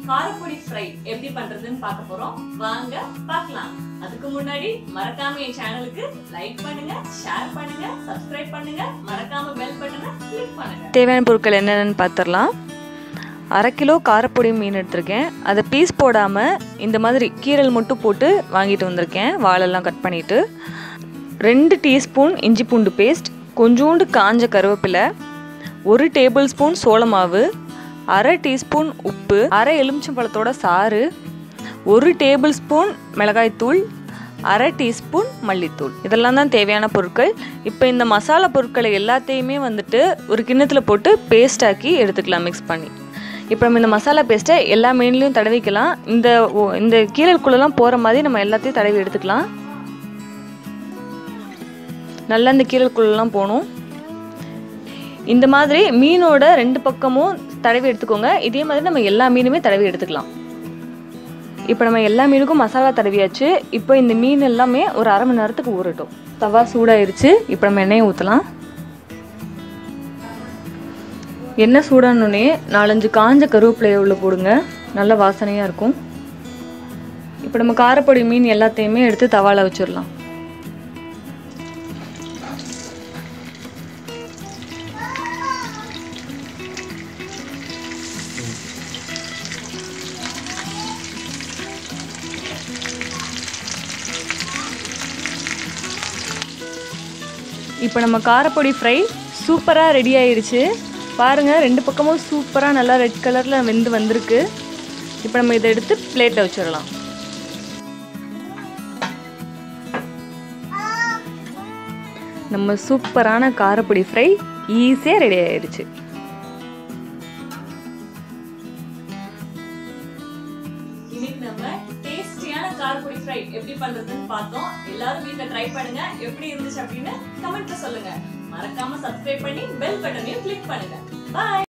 காரப்பொடி fry எப்படி பண்றதுன்னு பார்க்க போறோம். வாங்க பார்க்கலாம். அதுக்கு முன்னாடி மறக்காம என் சேனலுக்கு லைக் பண்ணுங்க, ஷேர் பண்ணுங்க, சப்ஸ்கிரைப் பண்ணுங்க, மறக்காம பெல் பட்டனை கிளிக் பண்ணுங்க. தேவையான பொருட்கள் என்னென்னு பார்த்துடலாம். 1/2 கிலோ காரப்பொடி மீன் எடுத்திருக்கேன். அதை பீஸ் போடாமல் இந்த மாதிரி கீரல் மட்டும் போட்டு வாங்கிட்டு வந்திருக்கேன். வாழெல்லாம் கட் பண்ணிவிட்டு 2 டீஸ்பூன் இஞ்சி பூண்டு பேஸ்ட், கொஞ்சோண்டு காஞ்ச கருவேப்பிலை, 1 டேபிள் ஸ்பூன் சோள மாவு, 1/2 டீஸ்பூன் உப்பு, 1/2 எலுமிச்சம்பழத்தோட சாறு, 1 டேபிள் ஸ்பூன் மிளகாய்த்தூள், 1/2 டீஸ்பூன் மல்லித்தூள். இதெல்லாம் தான் தேவையான பொருட்கள். இப்போ இந்த மசாலா பொருட்களை எல்லாத்தையுமே வந்துட்டு ஒரு கிண்ணத்தில் போட்டு பேஸ்ட் ஆக்கி எடுத்துக்கலாம், மிக்ஸ் பண்ணி. இப்போ நம்ம இந்த மசாலா பேஸ்ட்டை எல்லா மீன்லையும் தடவிக்கலாம். இந்த கீரலுக்குள்ளெல்லாம் போகிற மாதிரி நம்ம எல்லாத்தையும் தடவி எடுத்துக்கலாம். நல்லா இந்த கீரலுக்குள்ளெல்லாம் போகணும். இந்த மாதிரி மீனோட 2 பக்கமும் தடவி எடுத்துக்கோங்க. இதே மாதிரி நம்ம எல்லா மீனுமே தடவி எடுத்துக்கலாம். இப்போ நம்ம எல்லா மீனுக்கும் மசாலா தடவியாச்சு. இப்போ இந்த மீன் எல்லாமே ஒரு 1/2 மணி நேரத்துக்கு ஊறட்டும். தவா சூடாயிருச்சு. இப்போ நம்ம எண்ணெயை ஊற்றலாம். எண்ணெய் சூடானோடனே 4-5 காஞ்ச கருவேப்பிலையை உள்ள போடுங்க. நல்ல வாசனையாக இருக்கும். இப்போ நம்ம காரப்பொடி மீன் எல்லாத்தையுமே எடுத்து தவால வச்சிடலாம். இப்போ நம்ம காரப்பொடி ஃப்ரை சூப்பராக ரெடி ஆயிடுச்சு. பாருங்கள், 2 பக்கமும் சூப்பராக நல்லா ரெட் கலரில் வெந்து வந்திருக்கு. இப்போ நம்ம இதை எடுத்து பிளேட்டில் வச்சிடலாம். நம்ம சூப்பரான காரப்பொடி ஃப்ரை ஈஸியாக ரெடி ஆயிடுச்சு. இன்னைக்கு நம்ம டேஸ்டியான காரப்பொடி ஃப்ரை எப்படி பண்றதுன்னு பார்த்தோம். எல்லாரும் வீட்ல ட்ரை பண்ணுங்க. எப்படி இருந்துச்சு அப்படின்னு கமெண்ட்ல சொல்லுங்க. மறக்காம சப்ஸ்கிரைப் பண்ணி பெல் பட்டனையும் கிளிக் பண்ணுங்க. பை.